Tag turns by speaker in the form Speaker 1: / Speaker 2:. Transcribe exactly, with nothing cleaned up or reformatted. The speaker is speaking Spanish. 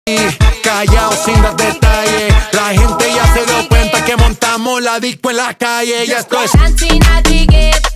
Speaker 1: Callao sin dar detalles. La gente ya se dio cuenta que montamos la disco en la calle. Ya esto es
Speaker 2: Dancing at the gate.